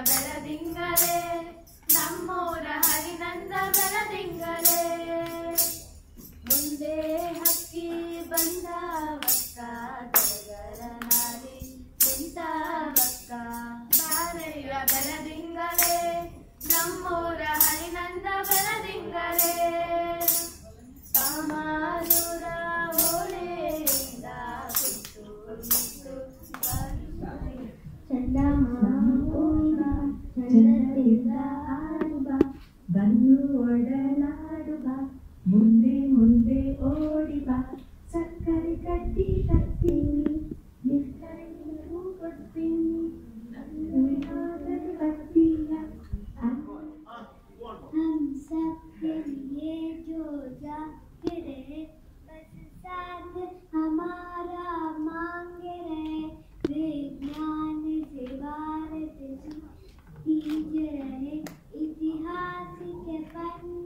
ಬೆಳದಿಂಗಲೇ ನಮ್ಮೂರ ಹರಿನಂದ ಬೆಳದಿಂಗಲೇ ಮುಂದೆ ಹಕ್ಕಿ ಬಂದವಕ್ಕ ಗರಗರ ನಾಡಿ ನಿಂತವಕ್ಕ ಬಾರೆಯ ಬೆಳದಿಂಗಲೇ ನಮ್ಮೂರ ಹರಿನಂದ ಬೆಳದಿಂಗಲೇ ಕಾಮಾರೂರ ಓಳೆಯಿಂದ ಚಂದದಿಂದ ಆಡುವ ಬನ್ನು ಒಡಲಾಡುವ ಮುಂದೆ ಮುಂದೆ ಓಡಿವ ಸಕ್ಕರೆ ಕಟ್ಟಿ ತರ್ತೀನಿ ನಿಕ್ಕರೆಗೂ ಕೊಡ್ತೀನಿ ಬರ್ತೀಯ हम सब के लिए जो जाते रहे बस साथ हमारा मांगे रहे विज्ञान से भारत जीत रहे इतिहास के पन्ने